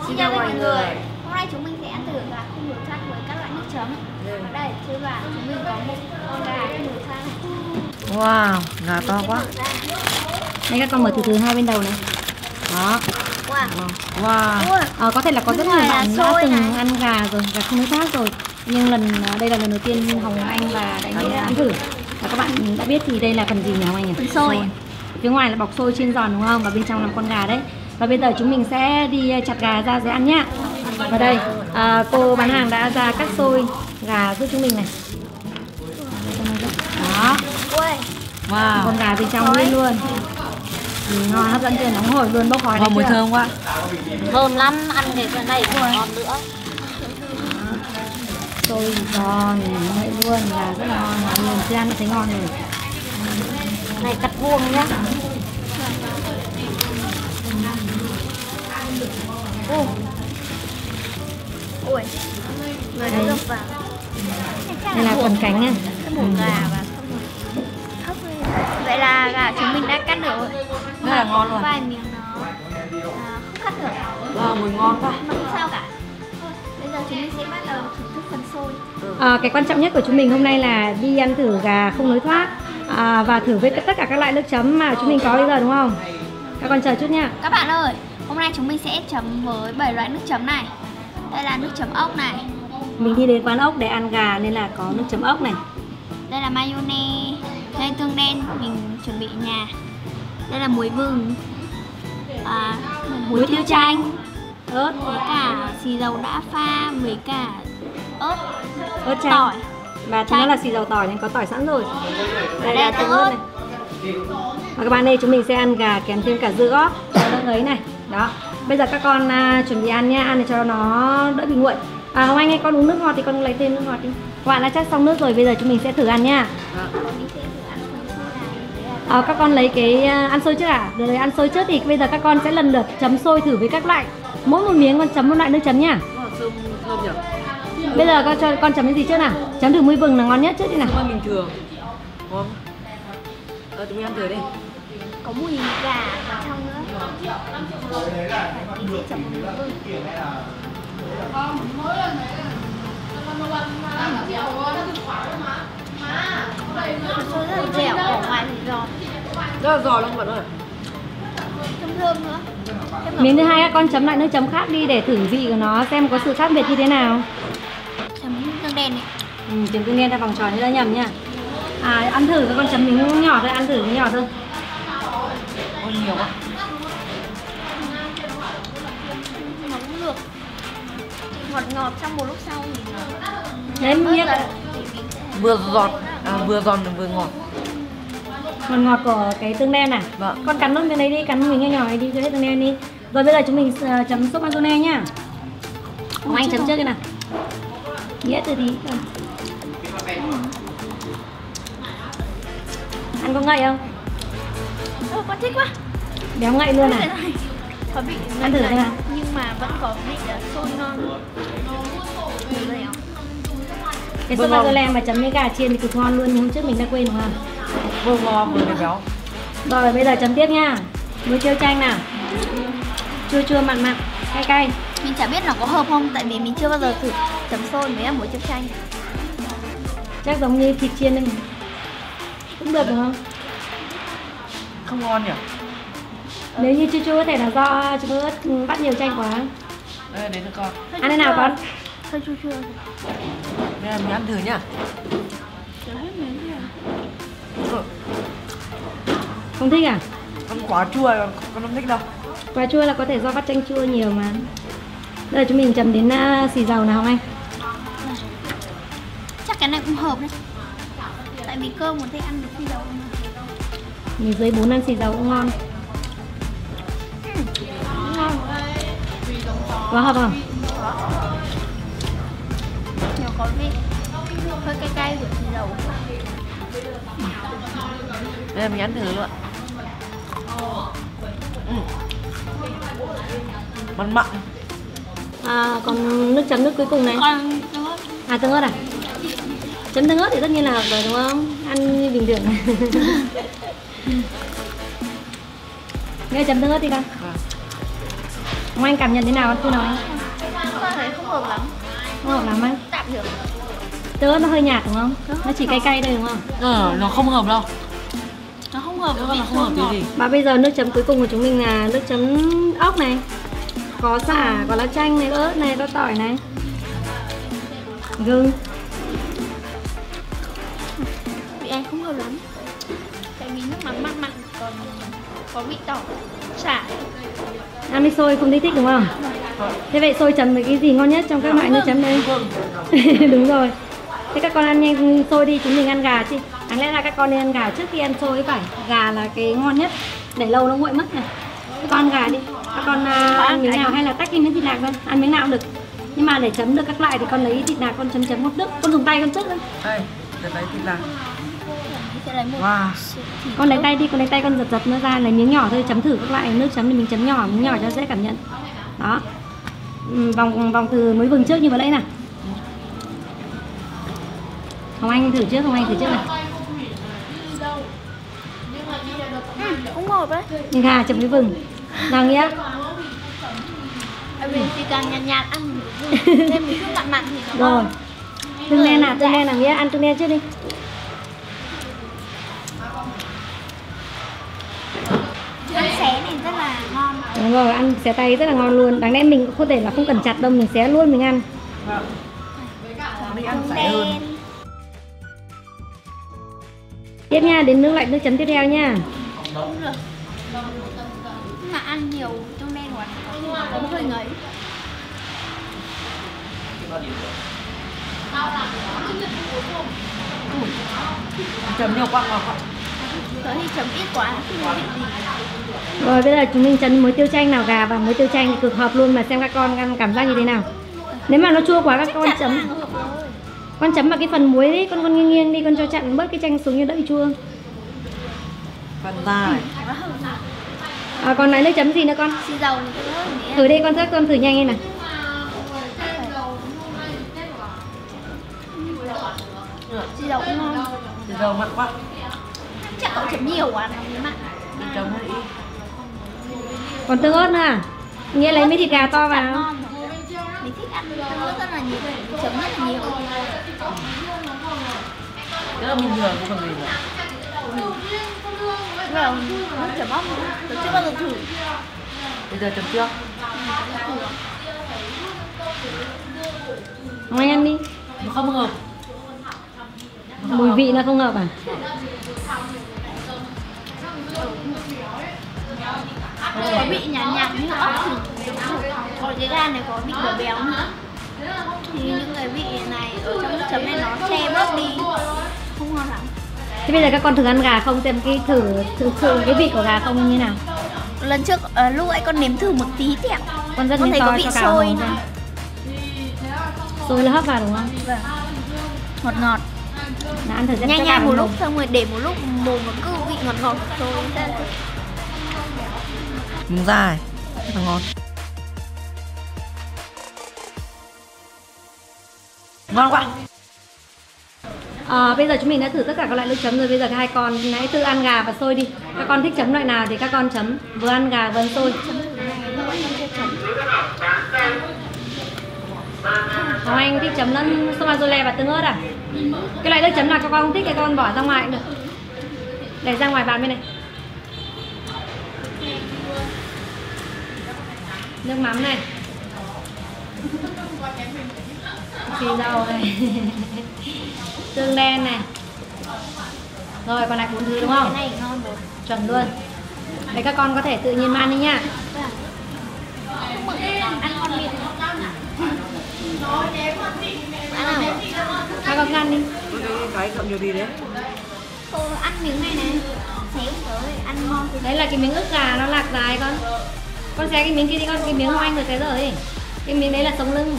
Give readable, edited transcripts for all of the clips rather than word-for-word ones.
Xin chào mọi người. Hôm nay chúng mình sẽ ăn thử gà không nồi than với các loại nước chấm. Ở đây trên bàn chúng mình có một con gà không nồi than. Wow, gà to quá. Đây các con mở từ từ hai bên đầu này. Đó. Wow. Có thể là có rất nhiều bạn đã từng ăn gà rồi, gà không nồi than rồi. Nhưng đây là lần đầu tiên Hồng Anh và Đại Nghĩa ăn thử. Và các bạn đã biết thì đây là phần gì nhỉ Hồng Anh nhỉ? Phần xôi. Phía ngoài là bọc xôi chiên giòn đúng không? Và bên trong là con gà đấy. Và bây giờ chúng mình sẽ đi chặt gà ra rồi ăn nhá. Và đây, cô bán hàng đã ra cắt xôi gà giúp chúng mình này. Đó. Wow. Con gà bên trong nguyên luôn. Ngon, hấp dẫn chưa, nóng hổi luôn, bốc khói đấy. Mùi thơm quá. Thơm lắm, ăn cái này còn ngon nữa. Xôi giòn vậy luôn, gà rất là ngon, mình chưa ăn thấy ngon rồi. Này cắt vuông nhá. Ui, người đã gấp vào. Đây là phần cánh nha. Cái bổ gà và hấp lên. Vậy là gà chúng mình đã cắt được rồi. Rất là ngon luôn. Vài miếng nó không cắt được. Mùi ngon quá. Mà không sao cả. Thôi, bây giờ chúng mình sẽ bắt đầu thưởng thức phần xôi. Cái quan trọng nhất của chúng mình hôm nay là đi ăn thử gà không lối thoát và thử với tất cả các loại nước chấm mà chúng mình có bây giờ đúng không? Các con chờ chút nha. Các bạn ơi, hôm nay chúng mình sẽ chấm với 7 loại nước chấm này. Đây là nước chấm ốc này. Mình đi đến quán ốc để ăn gà nên là có nước chấm ốc này. Đây là mayonnaise, đây tương đen mình chuẩn bị ở nhà. Đây là muối vừng, muối tiêu chanh, Ớt, với cả xì dầu đã pha, với cả ớt chanh. tỏi. Và thứ nó là xì dầu tỏi nên có tỏi sẵn rồi. Đây là tương ớt ớt này. Và các bạn ơi, chúng mình sẽ ăn gà kèm thêm cả dưa góp cho đỡ ngấy này. Đó. Bây giờ các con chuẩn bị ăn nha, ăn để cho nó đỡ bị nguội. Hồng Anh ơi, con uống nước ngọt thì con lấy thêm nước ngọt đi. Các bạn đã chắc xong nước rồi, bây giờ chúng mình sẽ thử ăn nha. Các con lấy cái ăn xôi trước à? Được rồi, ăn xôi trước thì bây giờ các con sẽ lần lượt chấm xôi thử với các loại. Mỗi một miếng con chấm một loại nước chấm nha. Thơm nhỉ? Bây giờ con chấm cái gì trước nào? Chấm thử muối vừng là ngon nhất trước đi nào. Ngon bình thường. Ngon. Chúng mình ăn thử đi. Có mùi gà ở trong nữa. Mình sẽ chấm muối vừng. Xôi rất là dẻo, ở ngoài thì giòn. Rất là giòn luôn bạn ơi. Thơm thơm nữa. Miếng thứ hai các con chấm lại nước chấm khác đi để thử vị của nó xem có sự khác biệt như thế nào. Chấm tương đen này. Chấm tương đen ra vòng tròn cho đỡ nhầm nha. Ăn thử các con chấm miếng nhỏ thôi, ăn thử miếng nhỏ thôi. Ôi nhiều quá. Nó cũng được. Ngọt ngọt trong một lúc sau thì Đấy, Vừa giòn, vừa giòn vừa ngọt. ngọt ngọt của cái tương đen à? Vâng. Con cắn luôn bên đấy đi, cắn miếng nhỏ này đi cho hết tương đen đi. Rồi bây giờ chúng mình chấm sốt mayonnaise nhá. Hồng Anh chấm trước cái nào. Nghĩa từ tí. Ăn có ngậy không? Con thích quá. Béo ngậy luôn à? Có vị Ăn thử xem nào. nhưng mà vẫn có vị xôi ngon. Cái sốt mayonnaise mà chấm với gà chiên thì cực ngon luôn, nhưng hôm trước mình đã quên đúng không? Vừa ngon vừa béo. Rồi bây giờ chấm tiếp nha. Muối tiêu chanh nào. Chua chua mặn mặn, cay cay. Mình chả biết nó có hợp không, tại vì mình chưa bao giờ thử chấm xôi với muối tiêu chanh. Chắc giống như thịt chiên nên cũng được đúng không? Không ngon nhỉ? Nếu như chua chua có thể là do chúng ớt bắt nhiều chanh quá. Đây đến con. Ăn thế nào con? Hơi chua chua. Đây là mình ăn thử nhá. Không thích à? Ăn quá chua, con không thích đâu. Quá chua là có thể do bắt chanh chua nhiều mà. Bây giờ chúng mình chấm đến xì dầu nào không anh? Chắc cái này cũng hợp đấy. Tại vì cơm còn thích ăn được xì dầu mà. Mình dưới 4 ăn xì dầu cũng ngon. Ngon. Có hợp không? Nhiều có vị hơi cay cay của xì dầu. Đây là mình ăn thử luôn. Mặn mặn. Còn nước chấm nước cuối cùng này. Tương ớt à? Chấm tương ớt thì tất nhiên là hợp rồi đúng không? Ăn như bình thường. Nghe chấm tương ớt đi con. Hồng Anh cảm nhận thế nào Tư nói? Con thấy không hợp lắm. Không hợp lắm á? Tạm được. Tương ớt nó hơi nhạt đúng không? Nó chỉ cay cay thôi đúng không? Nó không hợp đâu. Nó không hợp Nó với vị không hợp thơm tí ngọt. gì. Và bây giờ nước chấm cuối cùng của chúng mình là nước chấm ốc này. Có sả, có lá chanh này, có ớt này, có tỏi này, gừng. Vị anh không hợp lắm. Tại vì nước mắm mặn mặn còn có vị tỏi, sả. Ăn với xôi không thấy thích đúng không? Thế vậy xôi chấm với cái gì ngon nhất trong các loại nước chấm đây? Đúng rồi. Thế các con ăn nhanh xôi đi, chúng mình ăn gà chứ. Đáng lẽ là các con nên ăn gà trước khi ăn xôi phải. Gà là cái ngon nhất. Để lâu nó nguội mất này. Các con ăn gà đi. Các con ăn miếng nào hay là tách miếng thịt nạc thôi. Ăn miếng nào cũng được. Nhưng mà để chấm được các loại thì con lấy thịt nạc con chấm một nước. Con dùng tay con trước thôi. Đây, để lấy thịt lạc. Sẽ lấy một Wow. Con lấy tay đi, con lấy tay con giật nó ra, lấy miếng nhỏ thôi, chấm thử các loại nước chấm thì mình chấm nhỏ, miếng nhỏ cho dễ cảm nhận. Đó. Vòng từ mới vừng trước như vừa nãy nào. Hồng Anh thử trước này. cũng hợp đấy. Gà chấm với vừng. Nào Nghĩa. Tại vì thì càng nhạt nhạt ăn thêm một chút mặn mặn thì nó Rồi. ngon. Tương đen nào Nghĩa, ăn tương đen trước đi. Ăn xé thì rất là ngon. Đúng rồi, ăn xé tay rất là ngon luôn. Đáng lẽ mình cũng có thể là không cần chặt đâu, mình xé luôn mình ăn. Mình ăn phải hơn. Tiếp nha, đến nước lạnh nước chấm tiếp theo nha. Cũng được. Nhưng mà ăn nhiều trong đen quá cũng hơi ngấy. Chấm nhiều quá ngọt quá. Tớ thì chấm ít quá không có vị gì. Rồi bây giờ chúng mình chấm muối tiêu chanh nào, gà và muối tiêu chanh thì cực hợp luôn, mà xem các con ăn cảm giác như thế nào. Nếu mà nó chua quá các con chấm. Con chấm vào cái phần muối ấy, con nghiêng đi, con cho chặn bớt cái chanh xuống như đỡ bị chua. Phần dài. Còn lại nước chấm gì nữa con? Xì dầu thì tớ nghĩ Thử đây con thử nhanh đi nào. xì dầu cũng ngon. Thì dầu mặn quá. Chắc cậu chấm nhiều quá nó mới mặn. Mình chấm hơi ít. Còn tương ớt nữa à? Nghĩa lấy mấy thịt gà to vào. Ngon. Mình thích ăn tương ớt rất là nhiều, chấm rất là nhiều. Rất là bình thường chứ còn gì nữa. Rồi, nước chấm ốc tớ chưa bao giờ thử. Bây giờ chấm trước. Hồng Anh ăn đi. Nó không hợp. Mùi vị nó không hợp à? Có vị nhạt nhạt như ốc thì còn cái gà này có vị béo béo nữa. Thì những cái vị này ở trong nước chấm này nó che bớt đi, không ngon lắm. Thế bây giờ các con thử ăn gà không, xem cái thử cái vị của gà không như nào. Lần trước lúc ấy con nếm thử một tí tẹo. Con rất Con thấy to có vị cho gà sôi hồng nữa. thôi. Sôi là hấp vào đúng không? Vâng. Ngọt ngọt. Đã ăn thử xem Nhanh cho nhanh gà một hồng. lúc xong rồi để một lúc mồm nó cứ vị ngọt ngọt rồi ra. Miếng dài. Rất là ngon. Ngon quá. Bây giờ chúng mình đã thử tất cả các loại nước chấm rồi. Bây giờ hai con hãy tự ăn gà và xôi đi. Các con thích chấm loại nào thì các con chấm. Vừa ăn gà vừa ăn xôi. Hồng Anh thích chấm lẫn somazola và tương ớt à? Cái loại nước chấm nào các con không thích thì các con bỏ ra ngoài cũng được. Để ra ngoài bàn bên này. Nước mắm này, xì dầu này, tương đen này. Rồi còn lại 4 thứ đúng không? Cái này ngon rồi. Chuẩn luôn. Để các con có thể tự nhiên mà ăn đi nha. Ăn ngon miệng. Ăn nào? Các con ăn đi. Cái cậu nhiều gì đấy? Ăn miếng này này. Xéo tới ăn ngon. Đấy là cái miếng ức gà nó lạc dài con. Con xé cái miếng kia đi con, cái miếng Hồng Anh rồi xé rồi. Cái miếng đấy là sống lưng.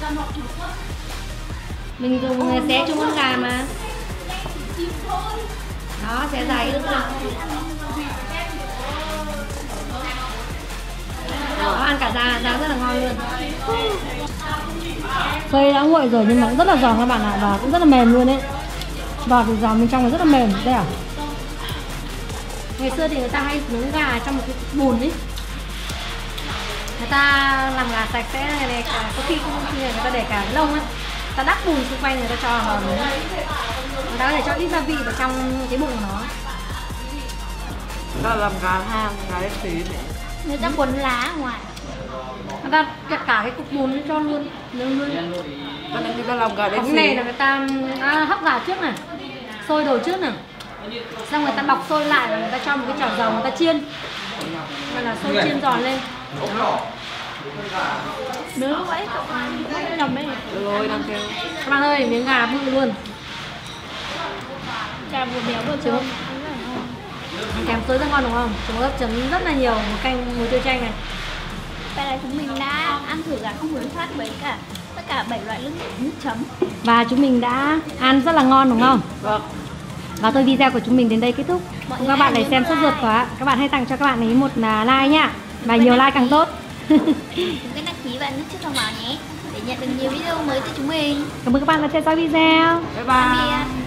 Mình dùng xé chung con gà mà. Đó, xé dài cái ức ra. Đó, ăn cả da rất là ngon luôn. Xôi đã nguội rồi nhưng mà cũng rất là giòn các bạn ạ, và cũng rất là mềm luôn đấy. Bọt thì giòn bên trong là rất là mềm. Đây à? Ngày xưa thì người ta hay nướng gà trong một cái bùn ấy. Người ta làm gà sạch sẽ này, có khi người ta để cả lông á, người ta đắp bùn xung quanh, người ta cho vào nữa. Người ta có thể cho ít gia vị vào trong cái bụng của nó. Đó là làm gà ham, gà đen tí này. Người ta cuốn lá ở ngoài. Người ta cả cái cục bùn cho luôn, luôn. Cho nên người ta làm gà đen Cái tí. này là người ta hấp gà trước này, sôi đồ trước này, xong người ta bọc sôi lại và người ta cho một cái chảo dầu người ta chiên, gọi là sôi chiên giòn lên. Nếu vậy cậu không nhầm ấy. Được rồi, đang kêu. Các bạn ơi, miếng gà bự luôn, Gà vừa béo vừa trứng thơm. kèm sới rất ngon đúng không? Chúng ướp chấm rất là nhiều một canh mùi tiêu chanh này. Vậy là chúng mình đã ăn thử gà không huấn phát với cả tất cả 7 loại nước chấm. Và chúng mình đã ăn rất là ngon đúng không? Vâng. Và thôi video của chúng mình đến đây kết thúc. Các bạn này xem sốt ruột quá, các bạn hãy tặng cho các bạn ấy một like nhá. Và nhiều like càng tốt. Đừng quên đăng ký và nút chuông thông báo nhé để nhận được nhiều video mới từ chúng mình. Cảm ơn các bạn đã theo dõi video. Bye Tạm bye. biệt.